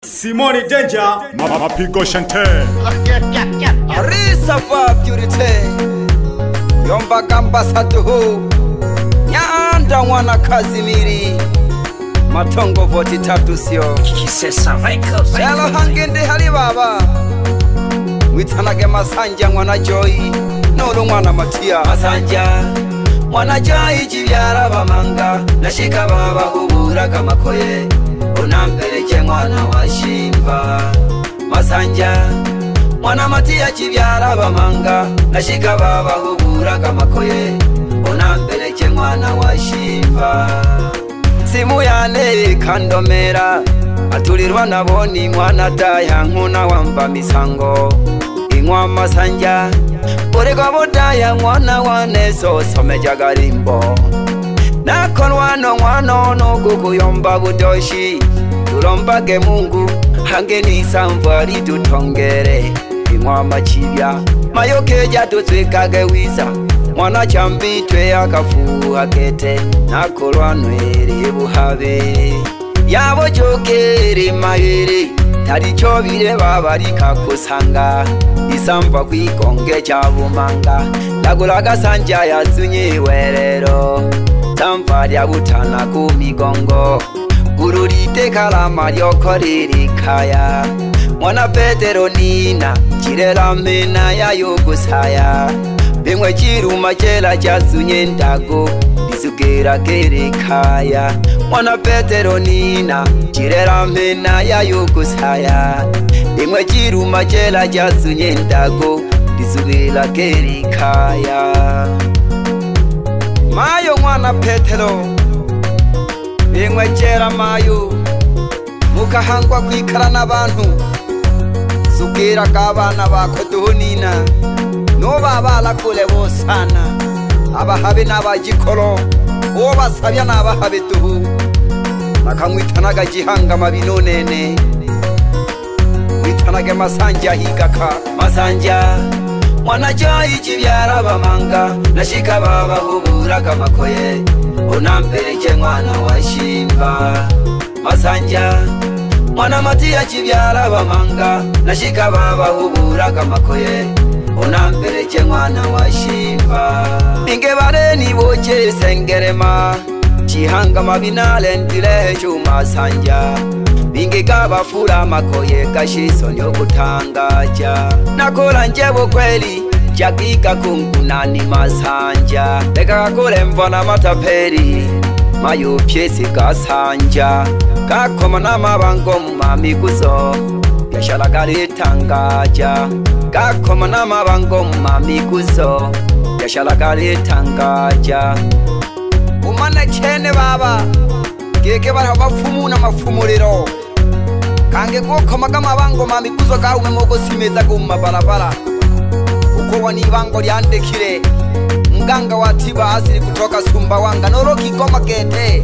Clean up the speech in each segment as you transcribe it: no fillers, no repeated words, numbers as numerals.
Simoni Danger, Mapigo Shante. Arisa fa purity. Yomba gamba satuhu. Nyanda wana Kazimiri. Matongo voti tatu sio. Kisesa Michael. Yalo hangende hali baba. Witanage masanja mwana Joy. Nolo mwana Matia. Masanja. Mwana Joy chibyara bamanga. Nashika baba hubura kama koye. Unampeleke mwana wa Shimba. Masanja. Mwana Matia chibyara bamanga. Nashika baba hubura kama koye. Unampeleke mwana wa Shimba. Simu yane kandomera. Atulirwa naboni mwana daya nkuna wamba misango. Ingwa Masanja. Urego bodaya mwana wane sosomeja garimbo. Nakolwano mwanono kukuyomba budoshi. Tulombage Mungu hangeni samvari tutongere. Ingwa machibya mayokeja tutwikage wiza. Mwana chambitwe akafuha kete. Nakolwano eri buhabe. Yabo jokere maheri. Taricho bire babarika kusanga. Isamba kwikonge chabumanga. Lagulaga sanja yazunye werero. Tamfari abutana kumigongo. Ururite kalama yokoriri kaya. Mwana Petero Nina chirela mena ya yogusaya. Bimwe chiruma chela chazunye ndago. Disugera kere kaya. Mwana Petero Nina chirela mena ya yogusaya. Bimwe chiruma chela chazunye ndago. Disugera kere kaya. Mayo mwana Petero Bimwe chera mayo Mukahangwa kwikara n'abantu Sugera kabana bako duhunina Noba balakule bosana Abahabe n'abagikoro Uwo basabya n'abahabe duhu Bakamwitanaga gihanga mabinonene Witanage Masanja higaka Masanja Mwana Joy chibyara bamanga Nashika baba hubura kama koye Unampeleke mwana wa Shimba Masanja Mwana Matia chibyara bamanga Nashika baba hubura kama koye Unampeleke mwana wa Shimba Minge bareni boche sengerema Chihanga mabinale ndile Masanja Binge gaba fura makoye kashiso nyo kutangaja Nakola njebo kweli Jakika kungunani Masanja Leka kakule mvana mataperi Mayo pyesi kasanja Kakoma na mabango mamikuzo Yashala gali tangaja Kakoma na mabango mamikuzo Yashala gali tangaja Umane chene baba Geke barabafumu na mafumuriro Kange kukomaga mabango mamikuzo kaume mogo simeza guma barabara Uko wanibango lyandekire Mganga watiba asiri kutoka Sumbawanga Noroki goma kete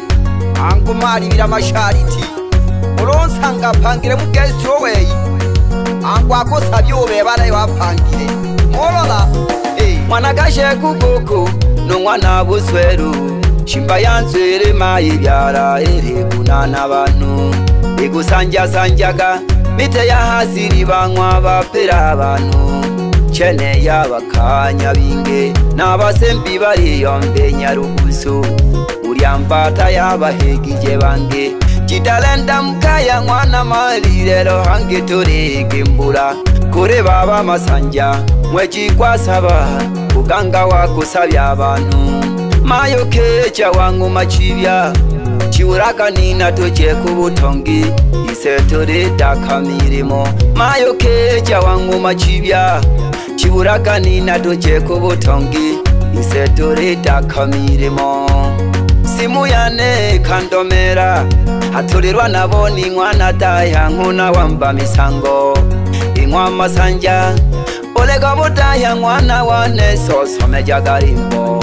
Angumari bila mashariti Ulonsanga pangire mugesti owei Angwako sabyobe bala wapangire Molola Mwanagashe kukoko No mwana busweru Shimba yanswere mayibyara ere kunana banu Igusanja sanjaga mite ya hasiri banywa bapera abantu Chene yabakanya binge Nabasembi bari yombe nyarugusu Uriambata yabahegije bange Chidalenda mkaya mwana malirero hange turege mbura Kure baba Masanja mweji kwa saba Uganga wakusabya abantu Mayo kecha wangu machibya Chiuraka nina toche kubutongi Isetore dakamirimo Mayo kecha wangu machibya Chiuraka nina toche kubutongi Isetore dakamirimo Simu yane kandomera Atulirwa naboni mwana daya nkuna wamba misango Ingwa Masanja Olega bodaya mwana wane sosomeja garimbo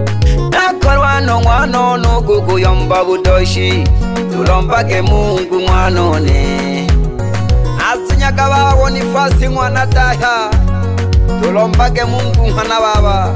Nakolwano mwanono kukuyomba budoshi Tulombage Mungu mwanone Asinyaga bawo nifasi mwana daya Tulombage Mungu mwana baba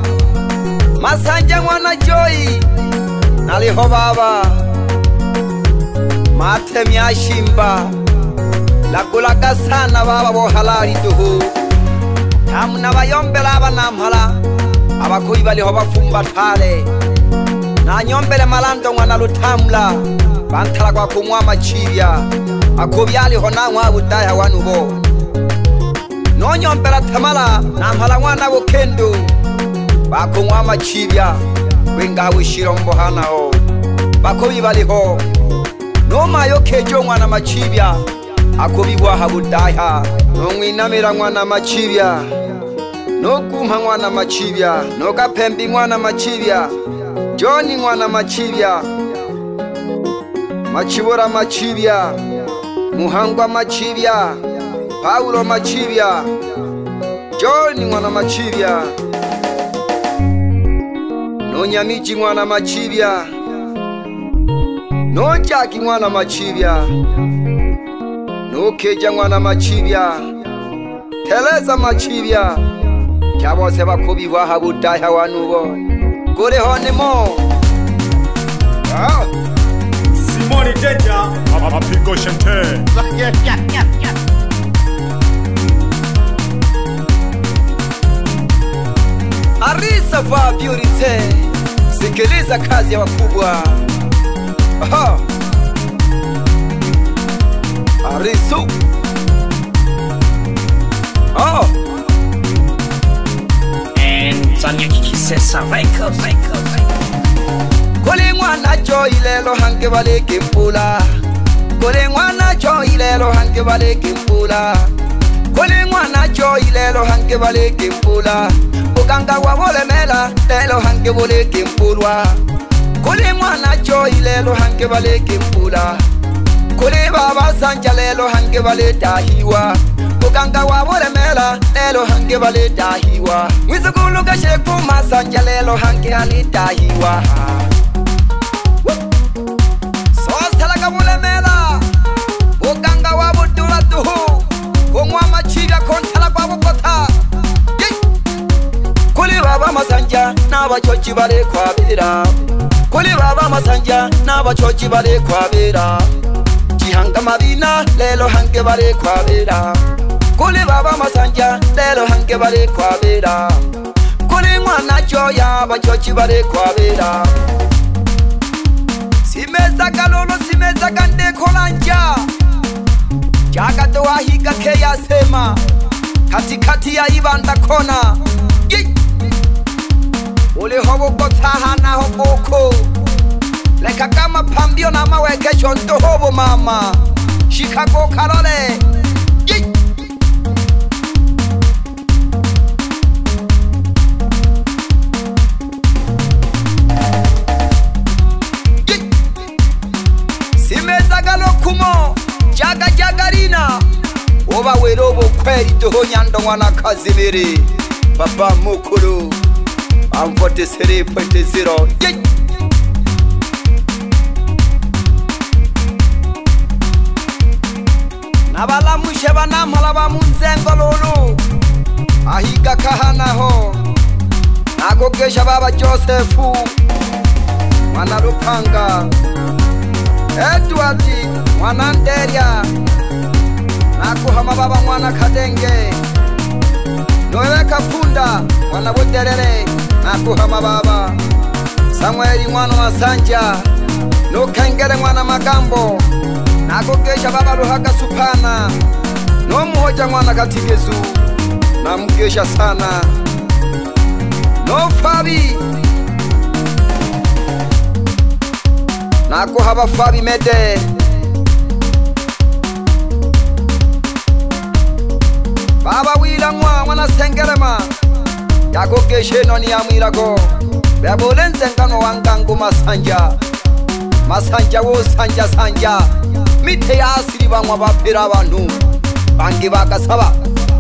Masanja mwana Joy Naliho baba Mate mya Shimba nakulaga sana baba bo halali duhu tamuna bayombela abanamhala abakoyi baliho bafumba thale na nyombele malando mwana lutamla banthala kwa kumwa machibya akobyali hona mwa budaya wanubo no nyombela thamala na mhala mwana bokendo bakumwa machibya wenga wishirombo hanao bakoyi baliho no mayo kejo mwana machibya akobibwa habudaya no mwinamira mwana machibya no kumha mwana machibya no kapembi mwana machibya Johnny mwana machibya machibora machibya Muhangwa machibya Paulo machibya Johnny mwana machibya no nyamiji mwana machibya no jaki mwana machibya no keja mwana machibya Teleza machibya Kyabose bakubibwa habudaya wanubo Gore honemo Simoni Danger Mapigo Shante Arisa va beauty sikiliza kazi ya wakubwa Arisu Sanya kikisesa Michael Kole mwana joy lelo hanke baleke mpula Kole mwana joy lelo hanke baleke mpula Kole mwana joy lelo hanke baleke mpula Uganga wa wole mela lelo hanke baleke mpulwa Kole mwana joy lelo hanke baleke mpula Kole baba sanja lelo hanke baleta hiwa Uganga wa wole mela lelo hanke baleta hiwa Mwisukulu kasheku masanja lelo hanke alita hiwa Sosalaga wole mela Uganga wa budula tuhu Kongwa machibya kontala kwa bukota Kuli baba masanja naba chochi bale kwa bera Kuli baba masanja naba chochi bale kwa bera Jihanga mabina lelo hanke bale kwa bera Kuli baba masanja lelo hanke bale kwa bera Kuli mwana joya bachochi bale kwa bera Simeza kalolo simeza kande kolanja Jagato wahika keya sema Katikati ya ibanda kona Ule hobo kotaha na hoboko Leka kama pambio na mawekesho ndo hobo mama Chicago karole Simeza galo kumo Jaga jagarina Oba werobo kweli toho nyando mwana kazibiri Papa mukuru I'm 43.0 Nabala musheba namhala ba munzengo lolu Ahiga kahana ho Nagogesha baba Josefu Mwana Lupanga Edward Mwana Nderia Nakuhama baba mwana Kadenge Nowe Kapunda Mwana Buterere Nakuhama baba Samueli mwana Masanja Nukengere mwana Magambo Nagogesha baba Luhaga Supana No muhoja mwana Katigezu Namgesha sana No Fabi Nakuhaba Fabi Mede Baba wila mwana Sengerema Yagogeshe noni ya mwirago Beabolenze ngano wangangu Masanja Masanja wo sanja sanja Mite ya asiri bangwa bapira abantu Bangi bakasaba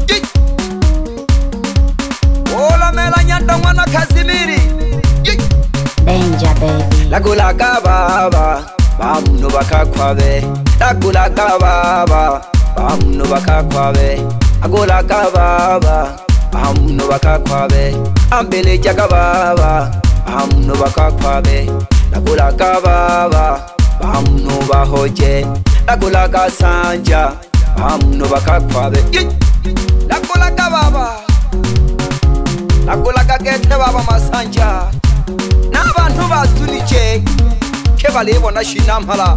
Ola mela nyanda mwana Kazimiri Danger baby Lagulaga baba Bamuno bakakwabe Lagulaga baba Bamuno bakakwabe Agulaga baba Bamuno bakakwabe Ambele jaga baba Bamuno bakakwabe Lagulaga baba Bamuno bahoje Lagulaga sanja amuno bakakwabe nakulaga baba nakulaga kete baba masanja n'abantu batunike ke balebona shinampala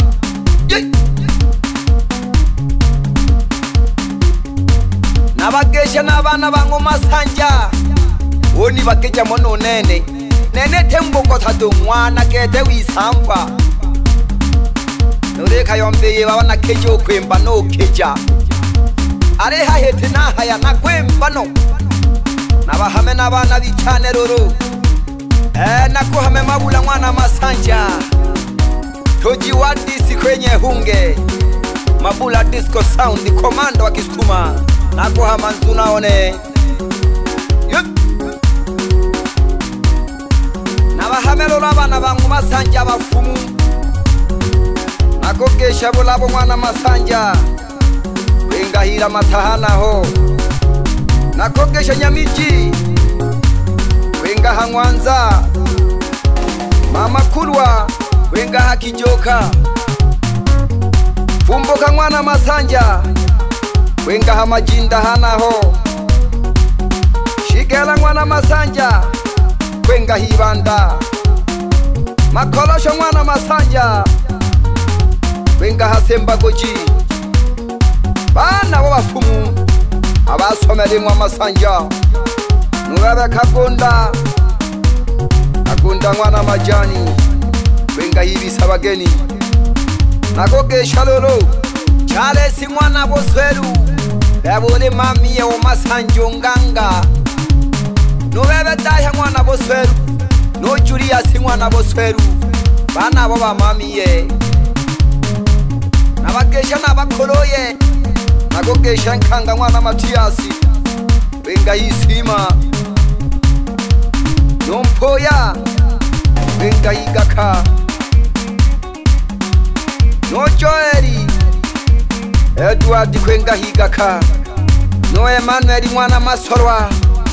nabagesha n'abana bango masanja oni bakeja mono nene tembo kotado mwana kete wisamba noreka yombeye baba nakeje okwemba no keja are hahete na haya nakwemba no nabahame n'abana bicane roro nakuhame mabula mwana masanja toji wadisi kwenye hunge mabula disco sound komando wa Kisukuma nakuhama nzunaone nabahamelo labana bangu masanja bafumu nakogesha bulabo mwana masanja wengahira matahana ho nakogesha nyamiji wengaha Mwanza mama kulwa wengaha Kijoka fumboka mwana masanja wengaha Majinda hanaho shigela mwana masanja wengaha Ibanda makolosho mwana masanja wengaha Sembagoji bana babafumu abasomere mwa masanja nurabe Kagonda mwana majani wenga hivi sabageni nakogesha lolo chale si mwana bosweru yabone mami ya masanjo nganga nurabe daya mwana bosweru no Julia si mwana bosweru bana baba mami ye nabagesha nabakoloye nakogesha nkanga mwana Matiasi wenga hisima nompoya wenga igaka no Joeli Edward kwenga higaka no Emmanuel mwana Masorwa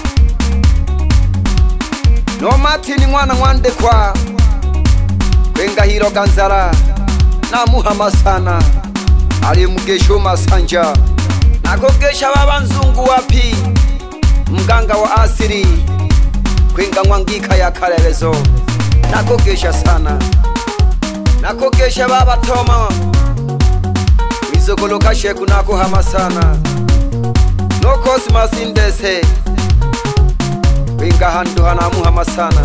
no Martin mwana Mwandekwa kwenga hiro Ganzara na Muhamasana ali mugesho masanja nakogesha baba nzungu wapi mganga wa asiri kwenga Mwangika ya Karebezo nakogesha sana nakogesha baba Toma izogoloka sheku nakuhama sana no Cosmas Indese kwenga handu hana muhama sana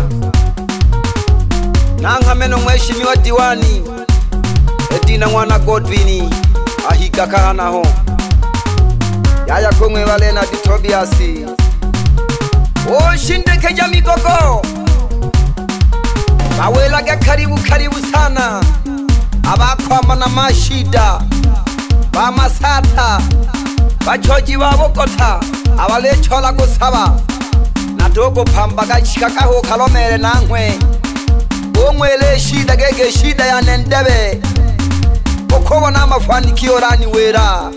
nangameno mweshimiwa diwani Edina mwana Godwini ahiga kahanaho yaya kumwe walena Tobiasi shindeke jamikoko bawelage karibu sana abakwama na mashida bamasata bachoji babokota abalechola gusaba nadogo pambaga chikakaho kalomere nankwe omwele shida gege shida ya nendebe okobona amafanikio rani wera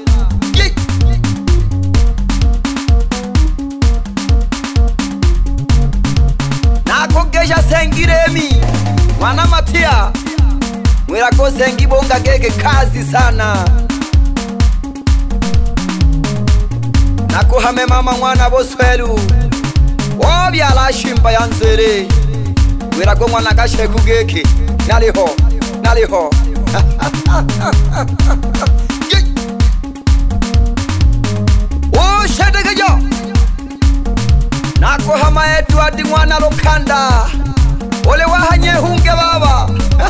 nakogesha sengiremi mwana Matia mwera ko sengibonga gege kazi sana nakuhame mama mwana boswelu obyala shimba yanzere mwera ko mwana gasheku geke naliho shedegejo nakuhama Edward mwana Lukanda ole wahanye hunge baba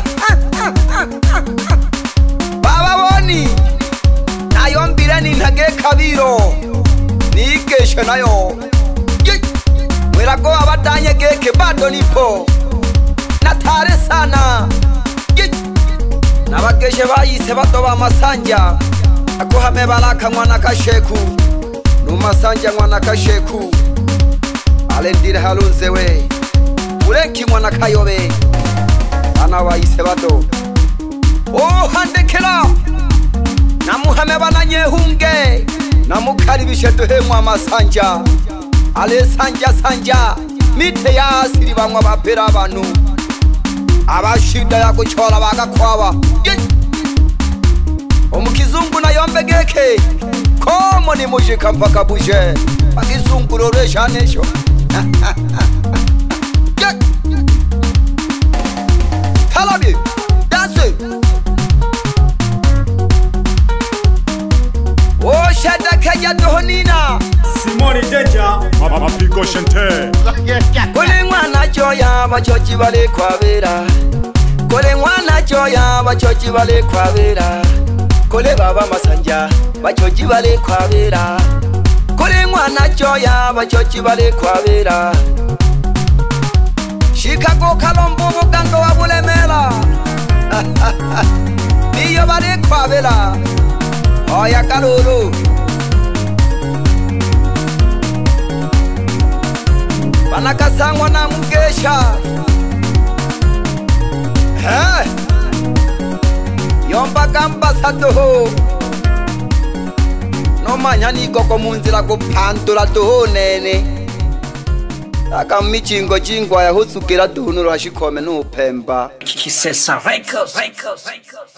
baba boni nayombire nintage kabiro nigeshe nayo mwerago abadanye geke bado nipo natare sana nabageshe bayise batoba masanja akuhame Baraka mwana Kasheku no masanja mwana Kasheku alendire halunzewe ureki mwana Kayobe ana bayise bato handekela namuhame bananye hunge namukaribishe duhemwa masanja ale sanja mite yasiri bamwa bapera abantu abashida yaguchora bagakwaba omukiza pakizungu na yombe geke komo ni mujika mpaka buje pakizungu loresha nesho Talabi dance Oh shada kaya dohonina Simoni Deja Mapigo Shente Kole mwana choya bachochi bale kwabera Kole mwana choya bachochi bale kwabera Kole baba masanja bachochi bale kwabera Kole mwana choya bachochi bale kwabera Chicago Kalombo Bugando wabulemela Niyo bale kwabera Oya kalulu Banakasangwa na mugesha Yomba kamba sato No manyani koko munzira kupandula toho nene Aka michingo chingwa ya husukira tuhunuru hashikome n'upemba Kisesa Records